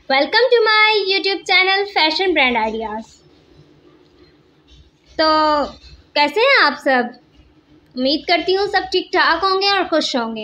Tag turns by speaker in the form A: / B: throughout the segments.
A: Welcome to my YouTube channel fashion brand ideas. तो कैसे हैं आप सब? उम्मीद करती हूँ सब ठीक ठाक होंगे और खुश होंगे,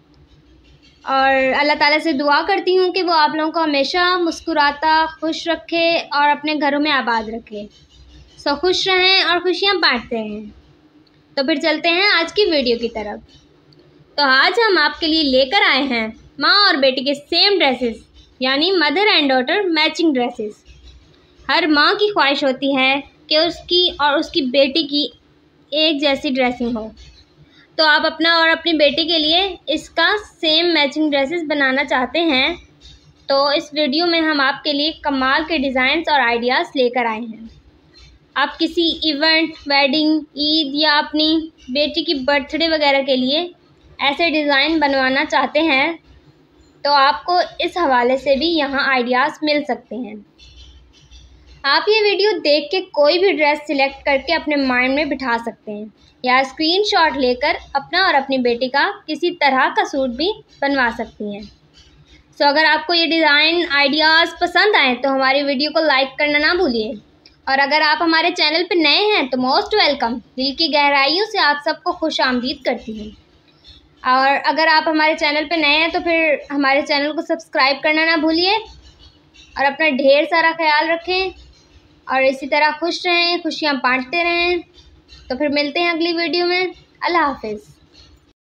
A: और अल्लाह ताला से दुआ करती हूँ कि वो आप लोगों को हमेशा मुस्कुराता खुश रखे और अपने घरों में आबाद रखे। सो खुश रहें और खुशियाँ बांटते रहें। तो फिर चलते हैं आज की वीडियो की तरफ। तो आज हम आपके लिए लेकर आए हैं माँ और बेटी के सेम ड्रेसेस, यानी mother and daughter matching dresses. हर माँ की ख्वाहिश होती है कि उसकी और उसकी बेटी की एक जैसी ड्रेसिंग हो। तो आप अपना और अपनी बेटी के लिए इसका सेम मैचिंग ड्रेसेस बनाना चाहते हैं, तो इस वीडियो में हम आपके लिए कमाल के डिज़ाइंस और आइडियाज़ लेकर आए हैं। आप किसी इवेंट, वेडिंग, ईद या अपनी बेटी की बर्थडे वगैरह के लिए ऐसे डिज़ाइन बनवाना चाहते हैं तो आपको इस हवाले से भी यहाँ आइडियाज़ मिल सकते हैं। आप ये वीडियो देख के कोई भी ड्रेस सिलेक्ट करके अपने माइंड में बिठा सकते हैं या स्क्रीनशॉट लेकर अपना और अपनी बेटी का किसी तरह का सूट भी बनवा सकती हैं। सो अगर आपको ये डिज़ाइन आइडियाज़ पसंद आए तो हमारी वीडियो को लाइक करना ना भूलिए, और अगर आप हमारे चैनल पर नए हैं तो मोस्ट वेलकम। दिल की गहराइयों से आप सबको खुश आमदीद करती हूँ। और अगर आप हमारे चैनल पे नए हैं तो फिर हमारे चैनल को सब्सक्राइब करना ना भूलिए, और अपना ढेर सारा ख्याल रखें और इसी तरह खुश रहें, खुशियाँ बांटते रहें। तो फिर मिलते हैं अगली वीडियो में। अल्लाह हाफिज़।